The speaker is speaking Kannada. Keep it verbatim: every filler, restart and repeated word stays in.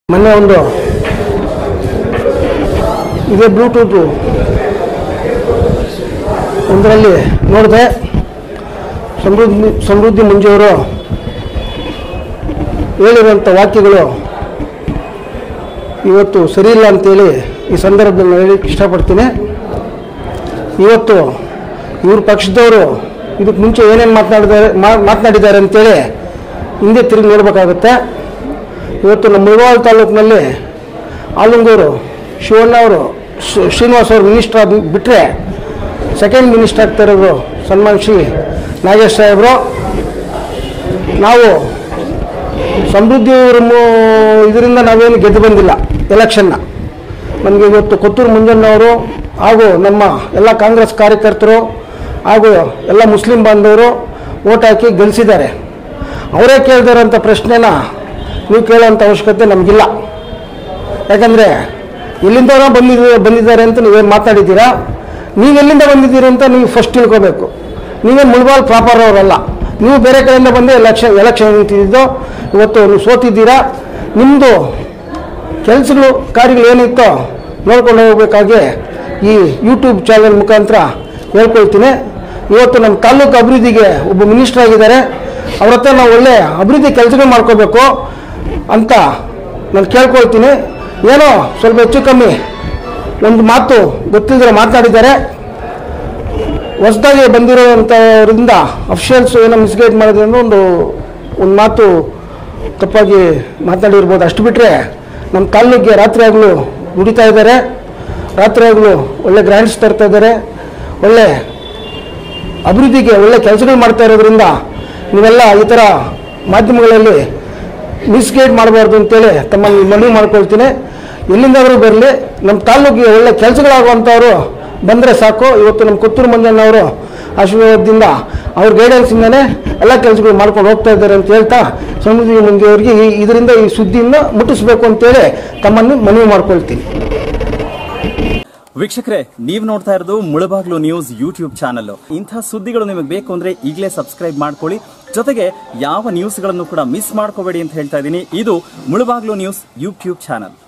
ಮೊನ್ನೆ ಒಂದು ಇದೇ ಬ್ಲೂಟೂತ್ ಒಂದರಲ್ಲಿ ನೋಡಿದೆ, ಸಮೃದ್ಧಿ ಸಮೃದ್ಧಿ ಮಂಜುವರು ಹೇಳಿರುವಂಥ ವಾಕ್ಯಗಳು ಇವತ್ತು ಸರಿ ಇಲ್ಲ ಅಂತೇಳಿ ಈ ಸಂದರ್ಭದಲ್ಲಿ ಹೇಳಲಿಕ್ಕೆ ಇಷ್ಟಪಡ್ತೀನಿ. ಇವತ್ತು ಇವ್ರ ಪಕ್ಷದವರು ಇದಕ್ಕೆ ಮುಂಚೆ ಏನೇನು ಮಾತನಾಡಿದ್ದಾರೆ ಮಾತನಾಡಿದ್ದಾರೆ ಅಂತೇಳಿ ಹಿಂದೆ ತಿರುಗಿ ನೋಡಬೇಕಾಗುತ್ತೆ. ಇವತ್ತು ನಮ್ಮ ಮುಳಬಾಗಿಲು ತಾಲೂಕಿನಲ್ಲಿ ಆಲಂಗೂರು ಶಿವಣ್ಣ ಅವರು ಶ್ರೀನಿವಾಸ್ ಅವರು ಮಿನಿಸ್ಟರ್ ಆದ ಬಿಟ್ಟರೆ ಸೆಕೆಂಡ್ ಮಿನಿಸ್ಟರ್ ಆಗ್ತಾ ಇರೋದು ಸನ್ಮಾನ್ ಶ್ರೀ ನಾಗೇಶ್ ಸಾಹೇಬರು. ನಾವು ಸಮೃದ್ಧಿ ಇದರಿಂದ ನಾವೇನು ಗೆದ್ದು ಬಂದಿಲ್ಲ ಎಲೆಕ್ಷನ್ನ. ನಮಗೆ ಇವತ್ತು ಕೊತ್ತೂರು ಮಂಜಣ್ಣವರು ಹಾಗೂ ನಮ್ಮ ಎಲ್ಲ ಕಾಂಗ್ರೆಸ್ ಕಾರ್ಯಕರ್ತರು ಹಾಗೂ ಎಲ್ಲ ಮುಸ್ಲಿಂ ಬಾಂಧವರು ಓಟ್ ಹಾಕಿ ಗೆಲ್ಲಿಸಿದ್ದಾರೆ. ಅವರೇ ಕೇಳಿದಾರಂಥ ಪ್ರಶ್ನೆನ ನೀವು ಕೇಳೋವಂಥ ಅವಶ್ಯಕತೆ ನಮಗಿಲ್ಲ. ಯಾಕಂದರೆ ಎಲ್ಲಿಂದವರ ಬಂದಿದ್ದ ಬಂದಿದ್ದಾರೆ ಅಂತ ನೀವೇನು ಮಾತಾಡಿದ್ದೀರಾ, ನೀವೆಲ್ಲಿಂದ ಬಂದಿದ್ದೀರಿ ಅಂತ ನೀವು ಫಸ್ಟ್ ತಿಳ್ಕೋಬೇಕು. ನೀವೇನು ಮುಳಬಾಗಿಲು ಪ್ರಾಪರ್ ಅವರಲ್ಲ, ನೀವು ಬೇರೆ ಕಡೆಯಿಂದ ಬಂದು ಎಲೆಕ್ಷನ್ ಎಲೆಕ್ಷನ್ ನಿಂತಿದ್ದು. ಇವತ್ತು ನೀವು ಸೋತಿದ್ದೀರಾ. ನಿಮ್ಮದು ಕೆಲಸಗಳು ಕಾರ್ಯಗಳು ಏನಿತ್ತೋ ನೋಡ್ಕೊಂಡು ಹೋಗಬೇಕಾಗಿ ಈ ಯೂಟ್ಯೂಬ್ ಚಾನಲ್ ಮುಖಾಂತರ ಹೇಳ್ಕೊಳ್ತೀನಿ. ಇವತ್ತು ನಮ್ಮ ತಾಲೂಕು ಅಭಿವೃದ್ಧಿಗೆ ಒಬ್ಬ ಮಿನಿಸ್ಟರ್ ಆಗಿದ್ದಾರೆ, ಅವ್ರ ಹತ್ರ ನಾವು ಒಳ್ಳೆ ಅಭಿವೃದ್ಧಿ ಕೆಲಸಗಳು ಮಾಡ್ಕೋಬೇಕು ಅಂತ ನಾನು ಕೇಳ್ಕೊಳ್ತೀನಿ. ಏನೋ ಸ್ವಲ್ಪ ಹೆಚ್ಚು ಕಮ್ಮಿ ಒಂದು ಮಾತು ಗೊತ್ತಿಲ್ಲದೆ ಮಾತನಾಡಿದ್ದಾರೆ. ಹೊಸದಾಗಿ ಬಂದಿರೋವಂಥವ್ರಿಂದ ಅಫಿಷಿಯಲ್ಸ್ ಏನೋ ಮಿಸ್ಗೈಡ್ ಮಾಡಿದೆ ಅನ್ನೋ ಒಂದು ಒಂದು ಮಾತು ತಪ್ಪಾಗಿ ಮಾತನಾಡಿರ್ಬೋದು. ಅಷ್ಟು ಬಿಟ್ಟರೆ ನಮ್ಮ ತಾಲೂಕಿಗೆ ರಾತ್ರಿ ಆಗಲೂ ದುಡಿತಾ ಇದ್ದಾರೆ, ರಾತ್ರಿ ಆಗಲೂ ಒಳ್ಳೆ ಗ್ರ್ಯಾಂಡ್ಸ್ ತರ್ತಾ ಇದ್ದಾರೆ, ಒಳ್ಳೆ ಅಭಿವೃದ್ಧಿಗೆ ಒಳ್ಳೆ ಕೆಲಸಗಳು ಮಾಡ್ತಾ ಇರೋದ್ರಿಂದ ನೀವೆಲ್ಲ ಈ ಥರ ಮಾಧ್ಯಮಗಳಲ್ಲಿ ಮಿಸ್ಗೈಡ್ ಮಾಡಬಾರ್ದು ಅಂತೇಳಿ ತಮ್ಮಲ್ಲಿ ಮನವಿ ಮಾಡ್ಕೊಳ್ತೀನಿ. ಎಲ್ಲಿಂದಾದರೂ ಬರಲಿ, ನಮ್ಮ ತಾಲೂಕಿಗೆ ಒಳ್ಳೆ ಕೆಲಸಗಳಾಗುವಂಥವ್ರು ಬಂದರೆ ಸಾಕು. ಇವತ್ತು ನಮ್ಮ ಕೊತ್ತೂರು ಮಂಜಣ್ಣವರು ಆಶೀರ್ವಾದದಿಂದ ಅವ್ರ ಗೈಡೆನ್ಸಿಂದನೇ ಎಲ್ಲ ಕೆಲಸಗಳು ಮಾಡ್ಕೊಂಡು ಹೋಗ್ತಾ ಇದ್ದಾರೆ ಅಂತ ಹೇಳ್ತಾ ಸಮೃದ್ಧಿ ಮಂಜುವರಿಗೆ ಈ ಇದರಿಂದ ಈ ಸುದ್ದಿಯಿಂದ ಮುಟ್ಟಿಸ್ಬೇಕು ಅಂತೇಳಿ ತಮ್ಮನ್ನು ಮನವಿ ಮಾಡ್ಕೊಳ್ತೀನಿ. ವೀಕ್ಷಕರೇ, ನೀವು ನೋಡ್ತಾ ಇರೋದು ಮುಳಬಾಗಿಲು ನ್ಯೂಸ್ ಯೂಟ್ಯೂಬ್ ಚಾನಲ್. ಇಂಥ ಸುದ್ದಿಗಳು ನಿಮಗೆ ಬೇಕು ಅಂದ್ರೆ ಈಗಲೇ ಸಬ್ಸ್ಕ್ರೈಬ್ ಮಾಡ್ಕೊಳ್ಳಿ. ಜೊತೆಗೆ ಯಾವ ನ್ಯೂಸ್ಗಳನ್ನು ಕೂಡ ಮಿಸ್ ಮಾಡ್ಕೋಬೇಡಿ ಅಂತ ಹೇಳ್ತಾ ಇದ್ದೀನಿ. ಇದು ಮುಳಬಾಗಿಲು ನ್ಯೂಸ್ ಯೂಟ್ಯೂಬ್ ಚಾನಲ್.